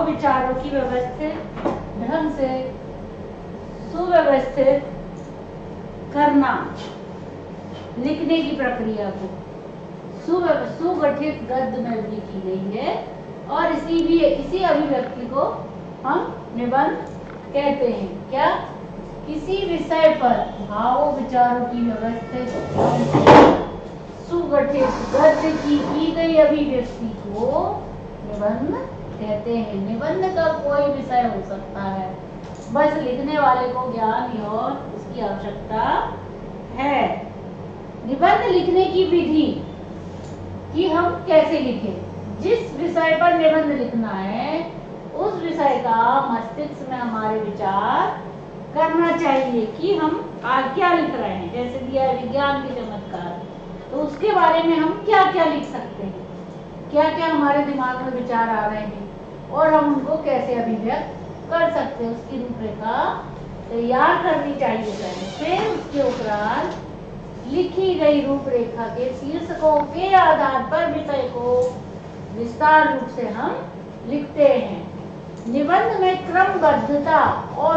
विचारों की व्यवस्थित ढंग से सुव्यवस्थित करना, लिखने की प्रक्रिया को सुगठित गद्य में भी की गई है और इसी अभिव्यक्ति को हम निबंध कहते हैं। क्या? किसी विषय पर भावों विचारों की व्यवस्थित सुगठित गद्य की गई अभिव्यक्ति को निबंध कहते हैं। निबंध का कोई विषय हो सकता है, बस लिखने वाले को ज्ञान और उसकी आवश्यकता है। निबंध लिखने की विधि कि हम कैसे लिखें। जिस विषय पर निबंध लिखना है उस विषय का मस्तिष्क में हमारे विचार करना चाहिए कि हम क्या लिख रहे हैं। जैसे दिया है विज्ञान के चमत्कार, तो उसके बारे में हम क्या क्या लिख सकते हैं, क्या क्या हमारे दिमाग में विचार आ रहे हैं और हम उनको कैसे अभिव्यक्त कर सकते हैं, उसकी रूपरेखा तैयार करनी चाहिए पहले। फिर उसके उपरांत लिखी गई रूपरेखा के शीर्षकों के आधार पर विषय को विस्तार रूप से हम लिखते हैं। निबंध में क्रमबद्धता और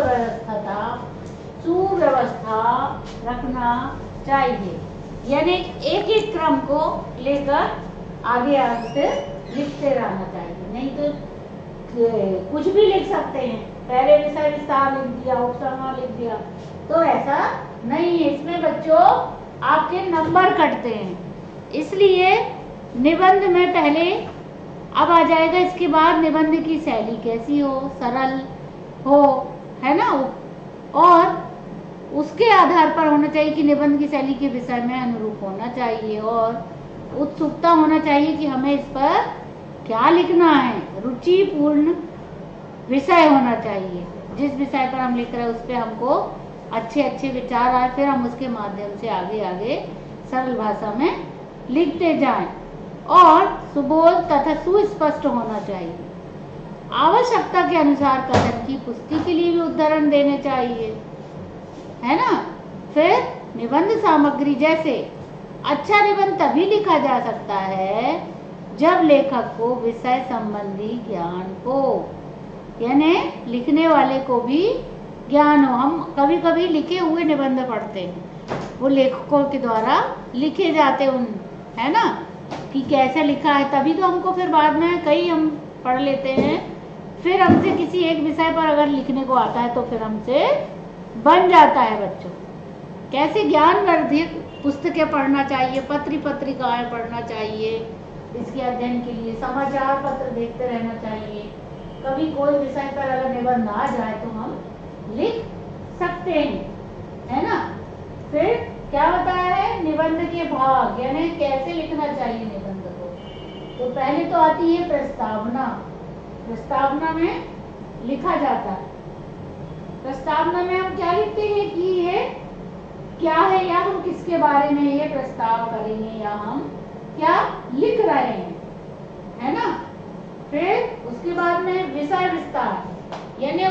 सुव्यवस्था रखना चाहिए, यानी एक एक क्रम को लेकर आगे से लिखते रहना चाहिए। नहीं तो कुछ भी लिख सकते हैं, पहले विषय विस्तार लिख दिया, उपसंहार लिख दिया, तो ऐसा नहीं है। इसमें बच्चों आपके नंबर कटते हैं, इसलिए निबंध में पहले अब आ जाएगा। इसके बाद निबंध की शैली कैसी हो, सरल हो, है ना, और उसके आधार पर होना चाहिए कि निबंध की शैली के विषय में अनुरूप होना चाहिए और उत्सुकता होना चाहिए कि हमें इस पर क्या लिखना है। रुचिपूर्ण विषय होना चाहिए, जिस विषय पर हम लिख रहे हैं उस पर हमको अच्छे अच्छे विचार आए, फिर हम उसके माध्यम से आगे आगे सरल भाषा में लिखते जाएं। और सुबोध तथा सुस्पष्ट होना चाहिए। आवश्यकता के अनुसार कथन की पुष्टि के लिए भी उदाहरण देने चाहिए, है ना। फिर निबंध सामग्री, जैसे अच्छा निबंध तभी लिखा जा सकता है जब लेखक को विषय संबंधी ज्ञान हो, यानी लिखने वाले को भी ज्ञान हो। हम कभी कभी लिखे हुए निबंध पढ़ते हैं, वो लेखकों के द्वारा लिखे जाते उन, है ना, कि कैसे लिखा है, तभी तो हमको फिर बाद में कई हम पढ़ लेते हैं। फिर हमसे किसी एक विषय पर अगर लिखने को आता है तो फिर हमसे बन जाता है। बच्चों कैसे ज्ञानवर्धक पुस्तकें पढ़ना चाहिए, पत्रिकाएं पढ़ना चाहिए, इसके अध्ययन के लिए समाचार पत्र देखते रहना चाहिए। कभी कोई विषय पर अगर निबंध आ जाए तो हम लिख सकते हैं, है ना। फिर क्या बताया है, निबंध के भाग, यानी कैसे लिखना चाहिए निबंध को। तो पहले तो आती है प्रस्तावना। प्रस्तावना में लिखा जाता है, प्रस्तावना में हम क्या लिखते हैं कि ये क्या है, या हम किसके बारे में ये प्रस्ताव करेंगे, या हम क्या लिख रहे हैं, है ना। फिर उसके बाद में विषय विस्तार, यानी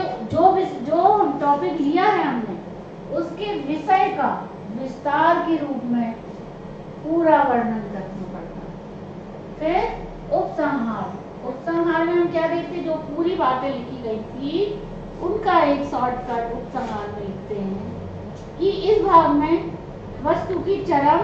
जो टॉपिक लिया है हमने उसके विषय का विस्तार के रूप में पूरा वर्णन करना पड़ता है। फिर उपसंहार, उपसंहार में हम क्या देखते हैं, जो पूरी बातें लिखी गई थी उनका एक शॉर्टकट उपसंहार में लिखते हैं कि इस भाग में वस्तु की चरम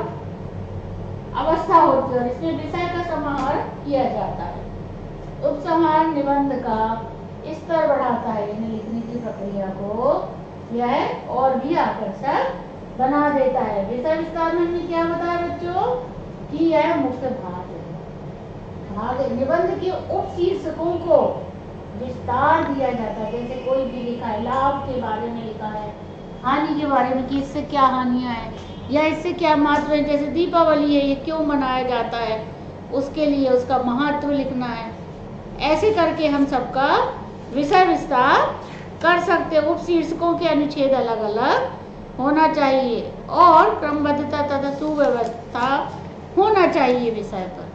अवस्था होती है और इसमें विषय का समाहार किया जाता है। उपसंहार निबंध का स्तर बढ़ाता है, यानी लिखने की प्रक्रिया को यह और भी आकर्षक बना देता है। विषय विस्तार में हमने क्या बताया बच्चों कि यह मुख्य भाग है। निबंध के उपशीर्षकों को विस्तार दिया जाता है, जैसे कोई भी लिखा है, लाभ के बारे में लिखा है, हानि के बारे में कि इससे क्या हानियां हैं या इससे क्या महत्व है। जैसे दीपावली है, ये क्यों मनाया जाता है, उसके लिए उसका महत्व लिखना है। ऐसे करके हम सबका विषय विस्तार कर सकते हैं। उपशीर्षकों के अनुच्छेद अलग अलग होना चाहिए और क्रमबद्धता तथा सुव्यवस्था होना चाहिए विषय पर।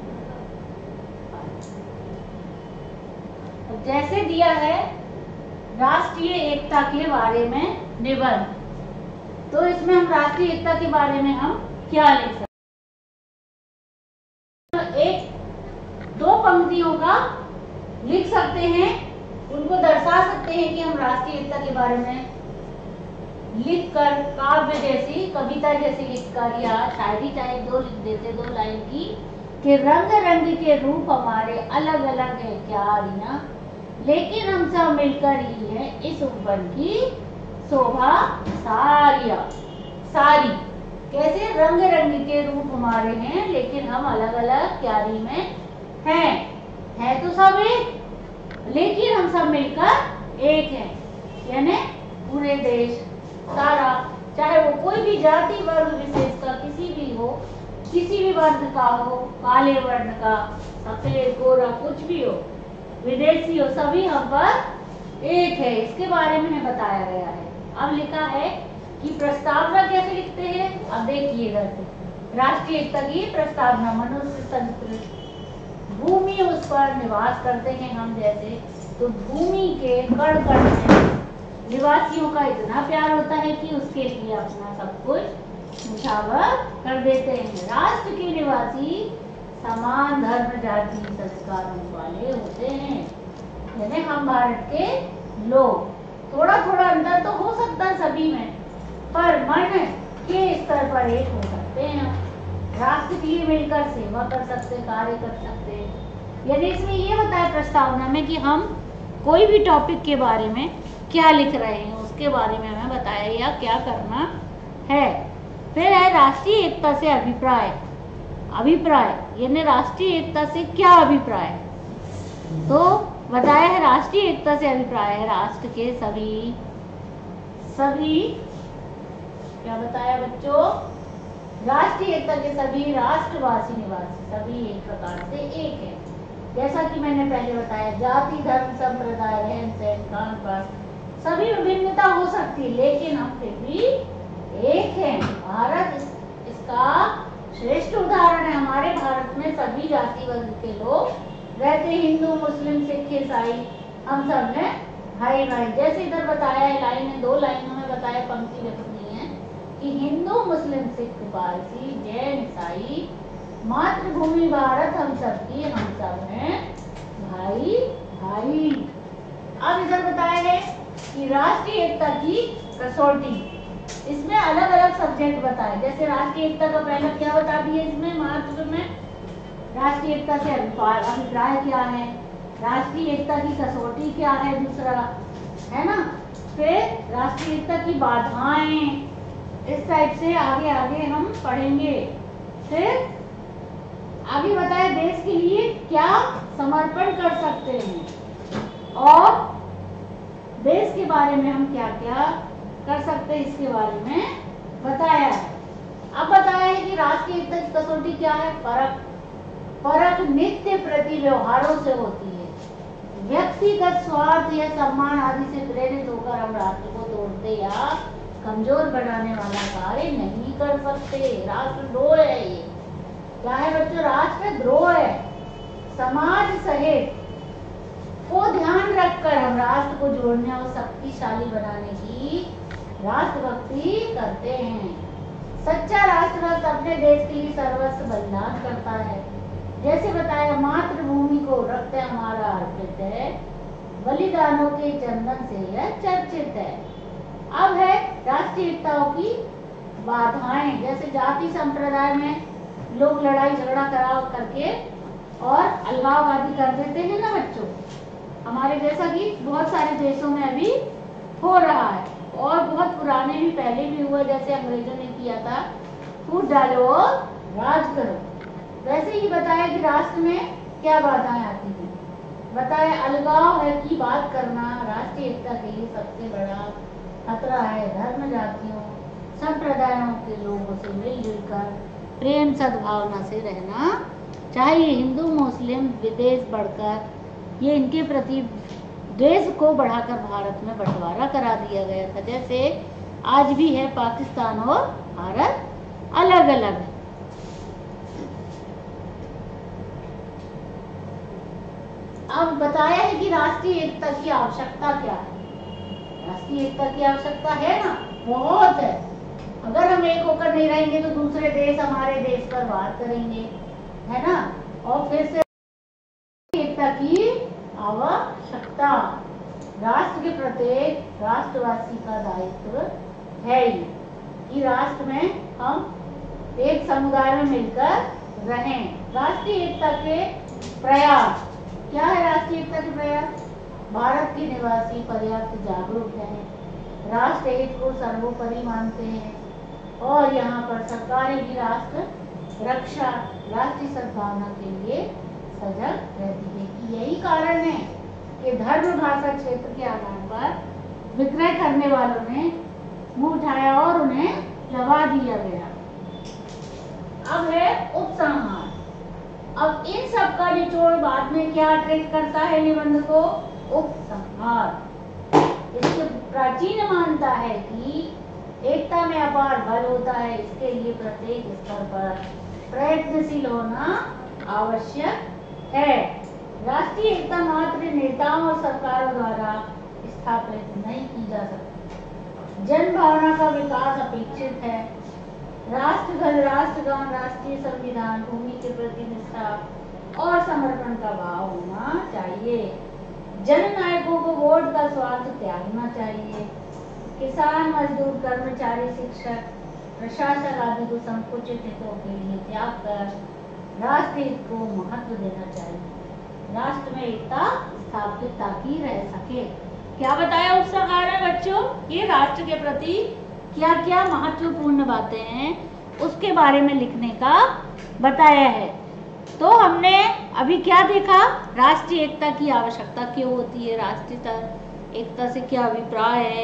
जैसे दिया है राष्ट्रीय एकता के बारे में निबंध। तो इसमें हम राष्ट्रीय एकता के बारे में हम क्या लिख सकते हैं? एक दो पंक्तियों का लिख सकते हैं, उनको दर्शा सकते हैं कि हम राष्ट्रीय एकता के बारे में लिखकर काव्य जैसी, कविता जैसी लिखकर या शायरी चाहे दो लिख देते, 2 लाइन की, कि रंग रंग के रूप हमारे अलग अलग है क्यारियां, लेकिन हम सब मिलकर ही है इस उपवन की शोभा सारिया सारी। कैसे? रंग रंग के रूप हमारे हैं लेकिन हम अलग अलग क्यारी में हैं, है तो सब एक, लेकिन हम सब मिलकर एक हैं, यानी पूरे देश सारा, चाहे वो कोई भी जाति वर्ग विशेष का किसी भी हो, किसी भी वर्ण का हो, काले वर्ण का, सफेद गोरा कुछ भी हो, विदेशी हो, सभी हम पर एक है। इसके बारे में बताया गया है। अब लिखा है कि प्रस्तावना कैसे लिखते हैं, अब देखिएगा। राष्ट्रीय एकता की प्रस्तावना, मनुष्य संस्कृत भूमि उस पर निवास करते हैं हम जैसे, तो भूमि के कण कण में निवासियों का इतना प्यार होता है कि उसके लिए अपना सब कुछ मुशावर कर देते हैं। राष्ट्र के निवासी समान धर्म जाति संस्कारों वाले होते हैं, यानी हम भारत के लोग, थोड़ा थोड़ा अंतर तो हो सकता है सभी में, पर मन के स्तर पर एक हो सकते हैं। राष्ट्र के लिए मिलकर सेवा कर सकते, कार्य कर सकते हैं। यानी इसमें ये बताया प्रस्तावना में कि हम कोई भी टॉपिक के बारे में क्या लिख रहे हैं, उसके बारे में हमें बताया या क्या करना है। फिर है राष्ट्रीय एकता से अभिप्राय। अभिप्राय यानी राष्ट्रीय एकता से क्या अभिप्राय, तो बताया है राष्ट्रीय एकता से अभिप्राय है राष्ट्र के सभी क्या बताया बच्चों, राष्ट्रीय एकता के सभी राष्ट्रवासी निवासी सभी एक प्रकार से एक है। जैसा कि मैंने पहले बताया, जाति धर्म संप्रदाय रहन सहन खान पान सभी विभिन्नता हो सकती है, लेकिन हम फिर भी एक हैं। भारत इसका श्रेष्ठ उदाहरण है। हमारे भारत में सभी जाति वर्ग के लोग रहते, हिंदू मुस्लिम सिख ईसाई, हम सब में भाई भाई। जैसे इधर बताया है, लाइन 2 लाइनों में बताया, पंक्ति लिखनी है कि हिंदू मुस्लिम सिख पारसी जैन ईसाई मातृभूमि भारत हम सब की, हम सब हैं भाई भाई। अब इधर बताया है कि राष्ट्रीय एकता की कसौटी, इसमें अलग अलग सब्जेक्ट बताए। जैसे राष्ट्रीय एकता का पहला क्या बता दिए, इसमें महत्व में राष्ट्रीय एकता से अभिप्राय क्या है, राष्ट्रीय एकता की कसौटी क्या है, दूसरा है ना। फिर राष्ट्रीय एकता की बाधाएं, इस टाइप से आगे आगे हम पढ़ेंगे। फिर आगे बताया देश के लिए क्या समर्पण कर सकते हैं और देश के बारे में हम क्या क्या कर सकते हैं, इसके बारे में बताया है। अब बताया है कि राष्ट्रीय एकता की कसौटी क्या है, परख। परख नित्य प्रति व्यवहारों से होती है। व्यक्तिगत स्वार्थ या सम्मान आदि से प्रेरित होकर हम राष्ट्र को तोड़ते या कमजोर बनाने वाला कार्य नहीं कर सकते। राष्ट्रद्रोह है ये, क्या है बच्चों, राष्ट्रद्रोह है। समाज सहित को ध्यान रखकर हम राष्ट्र को जोड़ने और शक्तिशाली बनाने की राष्ट्रभक्ति करते हैं। सच्चा राष्ट्रभक्त अपने देश के लिए सर्वस्व बलिदान करता है। जैसे बताया, मातृभूमि को रक्त हमारा अर्पित है, बलिदानों के चंदन से यह चर्चित है। अब है राष्ट्रीय एकताओं की बाधाएं। जैसे जाति संप्रदाय में लोग लड़ाई झगड़ा करा करके और अलगाववादी कर देते हैं ना बच्चों, हमारे जैसा कि बहुत सारे देशों में अभी हो रहा है और बहुत पुराने भी पहले भी हुआ। जैसे अंग्रेजों ने किया था, फूट डालो और राज करो। वैसे ही बताया कि राष्ट्र में क्या बाधाएं आती हैं। बताया अलगाव है की बात करना राष्ट्रीय एकता के लिए सबसे बड़ा खतरा है। धर्म जातियों संप्रदायों के लोगों से मिलजुल कर प्रेम सद्भावना से रहना चाहिए। हिंदू मुस्लिम विदेश बढ़कर ये इनके प्रति द्वेष को बढ़ाकर भारत में बंटवारा करा दिया गया था। जैसे आज भी है, पाकिस्तान और भारत अलग अलग है। अब बताया है कि राष्ट्रीय एकता की आवश्यकता क्या है। राष्ट्रीय एकता की आवश्यकता है ना, बहुत है। अगर हम एक होकर नहीं रहेंगे तो दूसरे देश हमारे देश पर वार करेंगे, है ना। और फिर से एकता की आवश्यकता राष्ट्र के प्रत्येक राष्ट्रवासी का दायित्व है ही कि राष्ट्र में हम एक समुदाय में मिलकर रहें। राष्ट्रीय एकता के प्रयास क्या है? राष्ट्रीय एकता के प्रयास, भारत के निवासी पर्याप्त जागरूक हैं, राष्ट्र हित को सर्वोपरि मानते हैं और यहाँ पर सरकारें भी राष्ट्र रक्षा, राष्ट्रीय सद्भावना के लिए सजग रहती है। कि यही कारण है कि धर्म भाषा क्षेत्र के आधार पर विक्रय करने वालों ने मुंह उठाया और उन्हें लगा दिया गया। अब है उपसंहार। अब इन सब का निचोड़ बाद में क्या ट्रेस करता है निबंध को? उपसंहार। इसकी प्राचीन मान्यता है कि एकता में अपार बल होता है, इसके लिए प्रत्येक स्तर पर प्रयत्नशील होना आवश्यक है। राष्ट्रीय एकता मात्र नेताओं और सरकारों द्वारा स्थापित नहीं की जा सकती। जन भावना का विकास अपेक्षित है। राष्ट्रगत, राष्ट्रगान, राष्ट्रीय संविधान, भूमि के प्रति निष्ठा और समर्पण का भाव होना चाहिए। जननायकों को वोट का स्वार्थ त्यागना चाहिए। किसान, मजदूर, कर्मचारी, शिक्षक, प्रशासक आदि को संकुचित हितों के लिए त्याग कर राष्ट्र हित को महत्व देना चाहिए। राष्ट्र में एकता स्थापित ताकि रह सके। क्या बताया उपसंहार में बच्चों? ये राष्ट्र के प्रति क्या क्या महत्वपूर्ण बातें हैं उसके बारे में लिखने का बताया है। तो हमने अभी क्या देखा? राष्ट्रीय एकता की आवश्यकता क्यों होती है, राष्ट्रीय एकता से क्या अभिप्राय है,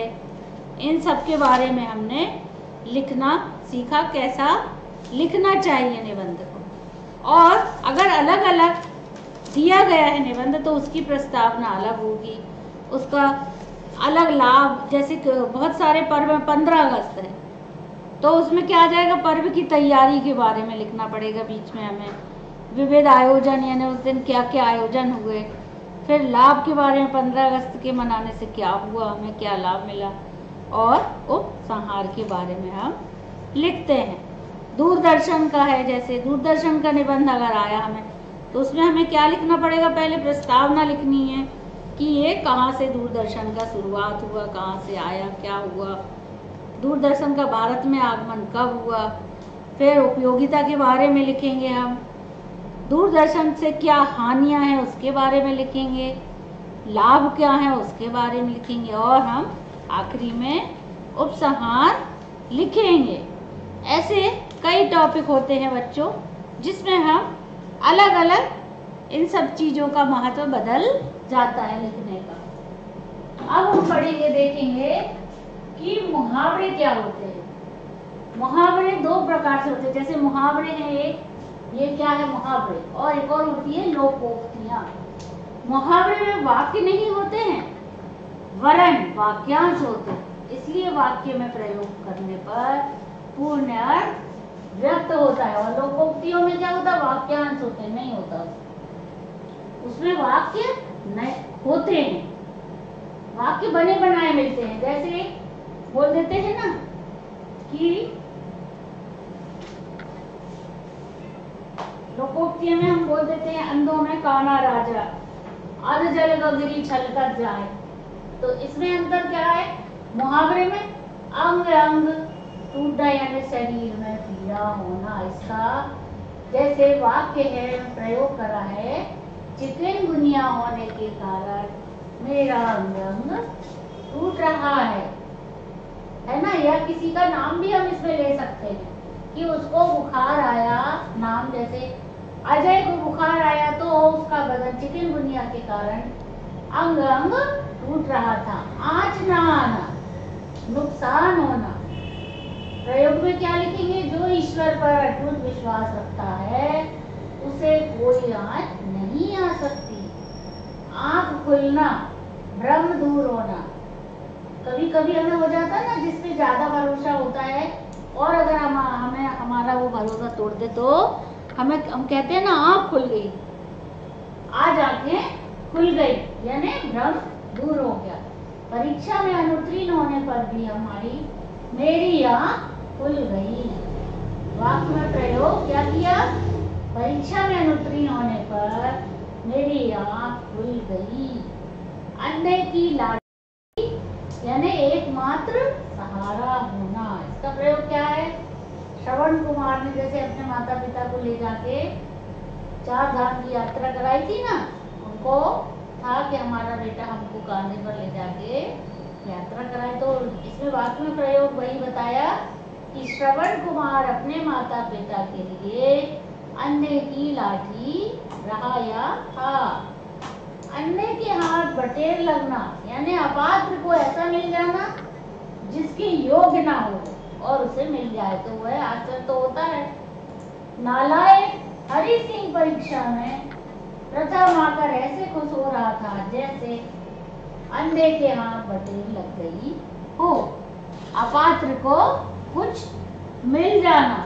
इन सब के बारे में हमने लिखना सीखा, कैसा लिखना चाहिए निबंध को। और अगर अलग अलग दिया गया है निबंध तो उसकी प्रस्तावना अलग होगी, उसका अलग लाभ। जैसे बहुत सारे पर्व, 15 अगस्त है तो उसमें क्या आ जाएगा? पर्व की तैयारी के बारे में लिखना पड़ेगा। बीच में हमें विविध आयोजन, यानी उस दिन क्या क्या आयोजन हुए, फिर लाभ के बारे में 15 अगस्त के मनाने से क्या हुआ, हमें क्या लाभ मिला, और उपसंहार के बारे में हम लिखते हैं। दूरदर्शन का है, जैसे दूरदर्शन का निबंध अगर आया हमें तो उसमें हमें क्या लिखना पड़ेगा? पहले प्रस्तावना लिखनी है कि ये कहाँ से दूरदर्शन का शुरुआत हुआ, कहाँ से आया, क्या हुआ, दूरदर्शन का भारत में आगमन कब हुआ। फिर उपयोगिता के बारे में लिखेंगे हम, दूरदर्शन से क्या हानियां हैं उसके बारे में लिखेंगे, लाभ क्या है उसके बारे में लिखेंगे, और हम आखिरी में उपसंहार लिखेंगे। ऐसे कई टॉपिक होते हैं बच्चों जिसमें हम अलग अलग इन सब चीज़ों का महत्व बदल जाता है लिखने का। अब हम पढ़ेंगे, देखेंगे कि मुहावरे क्या होते हैं। मुहावरे दो प्रकार से होते हैं। जैसे मुहावरे हैं एक, ये क्या है मुहावरे, और एक और होती है लोकोक्तियां। मुहावरे में वाक्य नहीं होते हैं वरन वाक्यांश होते हैं, इसलिए वाक्य में प्रयोग करने पर पूर्ण अर्थ व्यक्त होता है। और लोकोक्तियों में क्या होता है? वाक्यांश होते हैं, नहीं होता उसमें वाक्य नहीं होते हैं, वाक्य बने बनाए मिलते हैं। जैसे बोल देते हैं ना कि लोकोक्तियों में हम बोल देते हैं अंधों में काना राजा, अध जल गगरी छलकत जाए। तो इसमें अंतर क्या है? मुहावरे में अंग अंग टूटना यानी शरीर में पीड़ा होना। इसका जैसे वाक्य है प्रयोग करा है, चिकनगुनिया होने के कारण मेरा अंग अंग टूट रहा है ना। या किसी का नाम भी हम इसमें ले सकते हैं कि उसको बुखार आया, नाम जैसे अजय को बुखार आया तो उसका बदन चिकनगुनिया के कारण अंग अंग टूट रहा था। आँच ना आना, नुकसान होना। प्रयोग में क्या लिखेंगे? जो ईश्वर पर अटूट विश्वास रखता है उसे कोई आँच नहीं आ सकती। आँख खुलना, भ्रम दूर होना। कभी कभी हमें हो जाता है ना, जिसपे ज्यादा भरोसा होता है और अगर हमें हमारा वो भरोसा तोड़ दे तो हम कहते हैं ना आँख खुल गई, आज आंखें खुल गई, यानी भ्रम दूर हो गया। परीक्षा में अनुत्तीर्ण होने पर भी हमारी मेरी आँख खुल गई। वाक्य में प्रयोग क्या किया? परीक्षा में अनुत्तीर्ण होने पर मेरी आँख खुल गई। अन्य की लाठी यानी एकमात्र सहारा होना, इसका प्रयोग क्या है? श्रवण कुमार ने जैसे अपने माता पिता को ले जाके 4 धाम की यात्रा कराई थी ना, उनको था कि हमारा बेटा हमको कांधे पर ले जाके यात्रा कराए। तो इसमें वाक्य में प्रयोग वही बताया कि श्रवण कुमार अपने माता पिता के लिए अन्य की लाठी रहाया था। अन्य के हाथ बटेर लगना यानी अपात्र को ऐसा मिल जाना जिसके योग्य ना हो और उसे मिल जाए तो वह आश्चर्य तो होता है। नालायक हरि सिंह परीक्षा में प्रथम आकर ऐसे खुश हो रहा था जैसे अंधे के हाथ बटेर लग गई हो, अपात्र को कुछ मिल जाना।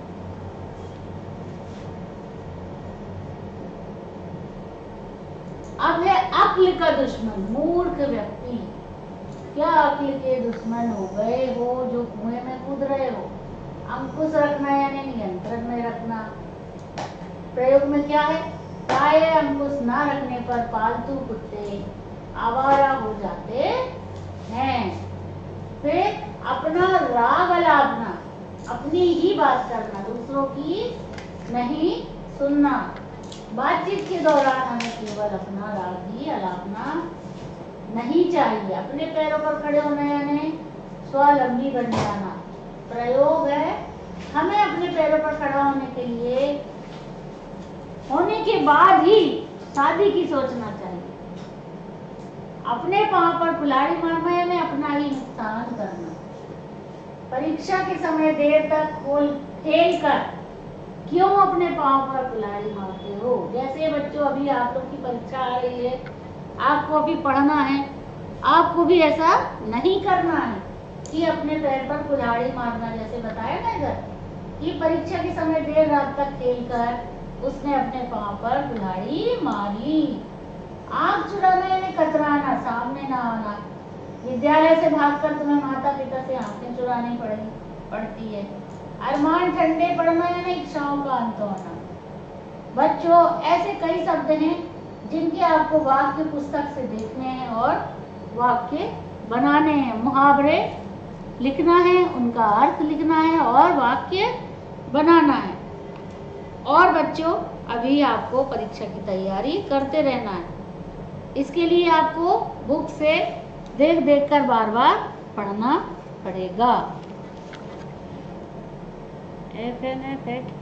अब है अक्ल का दुश्मन, मूर्ख व्यक्ति। क्या अक्ल के दुश्मन हो गए हो जो कुएं में कूद रहे हो? अंकुश रखना यानी नियंत्रण में रखना। प्रयोग में क्या है? प्राय अंकुश ना रखने पर पालतू कुत्ते आवारा हो जाते हैं। फिर अपना राग अलापना, अपनी ही बात करना, दूसरों की नहीं सुनना। बातचीत के दौरान हमें केवल अपना राग ही अलापना नहीं चाहिए। अपने पैरों पर खड़े होना यानी स्वावलंबी बन जाना। प्रयोग है हमें अपने पैरों पर खड़ा होने के लिए होने के बाद ही शादी की सोचना चाहिए। अपने पांव पर कुल्हाड़ी मारना यानी अपना ही नुकसान करना। परीक्षा के समय देर तक खेल कर क्यों अपने पांव पर कुल्हाड़ी मारते हो? जैसे बच्चों अभी आप लोग की परीक्षा आ रही है, आपको अभी पढ़ना है, आपको भी ऐसा नहीं करना है कि अपने पैर पर कुल्हाड़ी मारना। जैसे बताया ना इधर कि परीक्षा के समय देर रात तक खेलकर उसने अपने पांव पर कुल्हाड़ी मारी। आंख चुराना यानी कतराना, सामने ना आना। विद्यालय से भागकर तुम्हें माता पिता से आंखें चुरानी पड़ती है। अरमान ठंडे पड़ना यानी इच्छाओं का अंत होना। बच्चों ऐसे कई शब्द हैं जिनके आपको वाक्य पुस्तक से देखने हैं और वाक्य बनाने हैं। मुहावरे लिखना है, उनका अर्थ लिखना है और वाक्य बनाना है। और बच्चों अभी आपको परीक्षा की तैयारी करते रहना है। इसके लिए आपको बुक से देख देख कर बार बार पढ़ना पड़ेगा। FNF